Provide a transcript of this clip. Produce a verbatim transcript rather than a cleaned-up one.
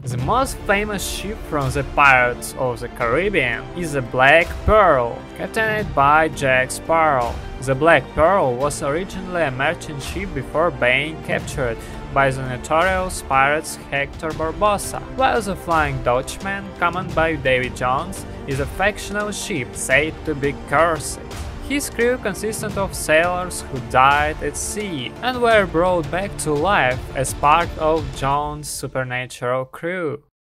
The most famous ship from the Pirates of the Caribbean is the Black Pearl, captained by Jack Sparrow. The Black Pearl was originally a merchant ship before being captured by the notorious pirates Hector Barbossa, while the Flying Dutchman, commanded by Davy Jones, is a fictional ship said to be cursed. His crew consisted of sailors who died at sea and were brought back to life as part of Jones' supernatural crew.